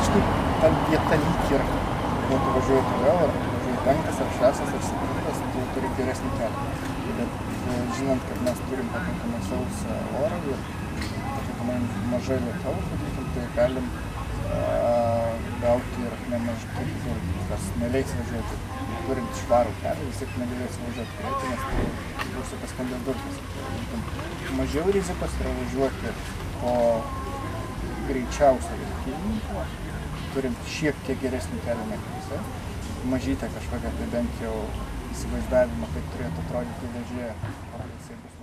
kažkaip ta vieta lyg ir, jeigu tu važiuoji toliau, ar važiuoji 5 ar 6 ar 7, tu turi geresnį kelią. Bet žinant, kad mes turim pakankamai sausą orą ir pakankamai mažai lietaus, tai galim gauti ir nemažai, kas neleis važiuoti. Turint švarų kelią, vis tiek negalės važiuoti greitai, nes tai bus paskendęs durpės. Mažiau rizikos yra važiuoti po greičiausio lenktynininko, turint šiek tiek geresnį kelią negu visi. Mažytę kažkokią tai bent jau įsivaizdavimą, kaip turėtų atrodyti vežėją, ar jisai bus